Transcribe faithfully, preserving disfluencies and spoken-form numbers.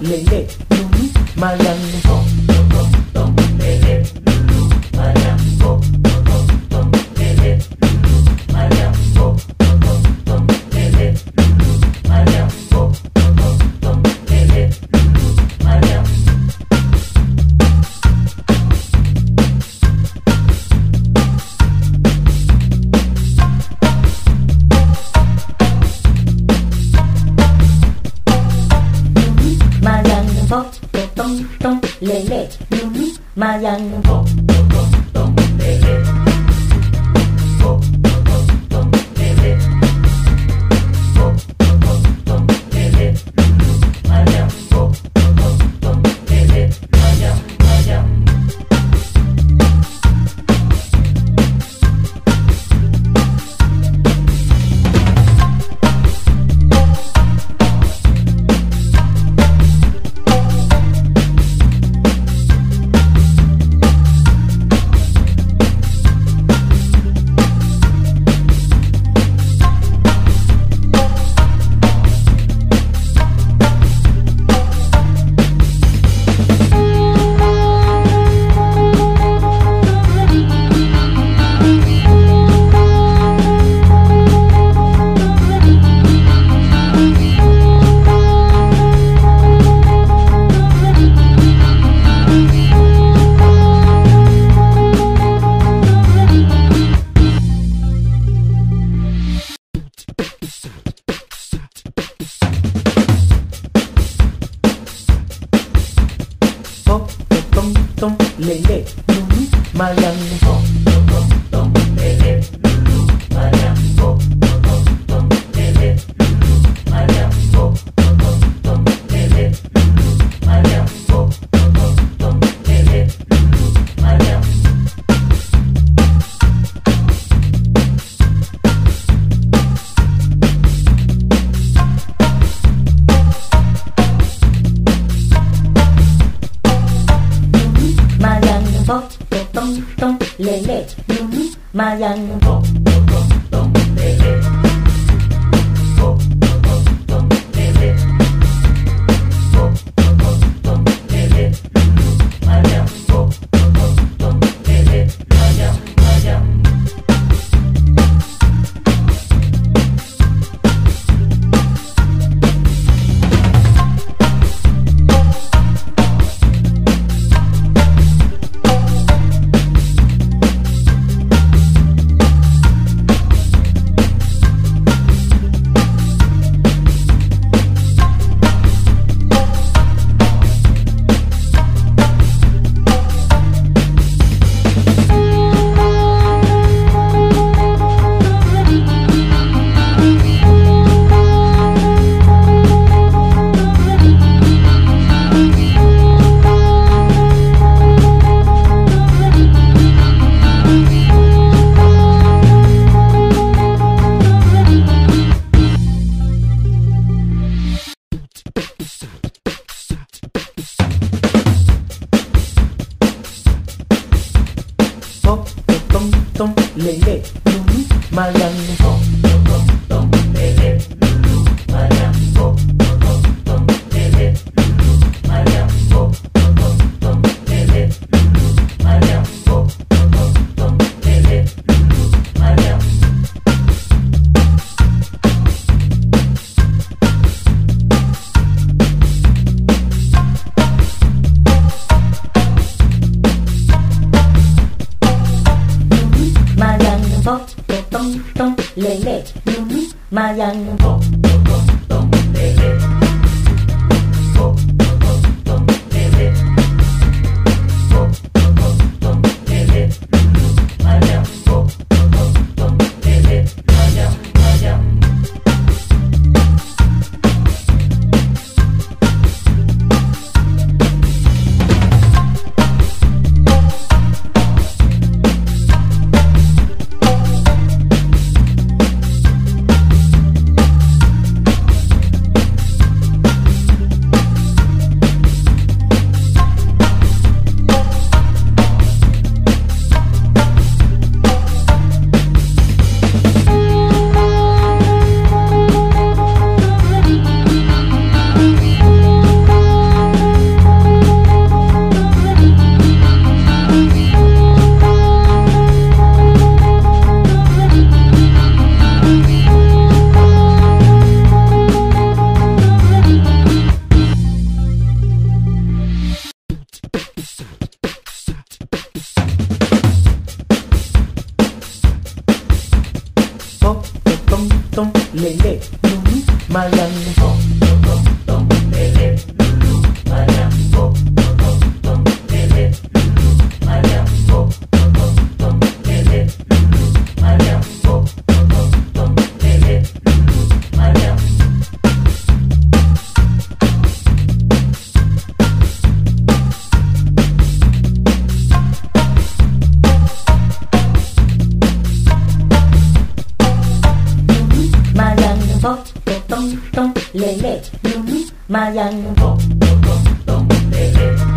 lele, lulu, mayang, tom, tom, tom, lele, lulu, mayang, tom, tom, tom, lele, lulu, mayang, tom, tom, tom, lele, lulu, mayang, tom, tom, tom, lele, lulu, mayang. Mayang tom tom tom lele, lulu, mayang tom tom tom lele, tom tom tom lele, tom tom tom lele, lulu, mayang tom tom tom lele, mayang mayang. Tom tom lele, lulu, mayang tom tom tom lele, lulu, mayang tom tom tom lele, lulu, mayang tom tom tom lele, lulu, mayang tom tom tom lele, lulu, mayang. Mayang tom tom tom lele, lulu, mayang tom tom tom lele, tom tom tom lele, tom tom tom lele, lulu, mayang tom tom tom lele, mayang mayang. Tom tom tom lele, lulu, mayang tom tom tom lele, lulu, mayang tom tom tom lele, lulu, mayang tom tom tom lele, lulu, mayang tom tom tom lele, lulu, mayang. Mayang tom tom tom lele, lulu, mayang tom tom tom lele, tom tom tom lele, tom tom tom lele, lulu, mayang tom tom tom lele, mayang mayang. mayang tom tom tom lele lulu mayang tom tom tom lele lulu mayang tom tom tom lele lulu mayang tom tom tom lele lulu mayang mayang tom tom tom lele lulu mayang tom tom tom lele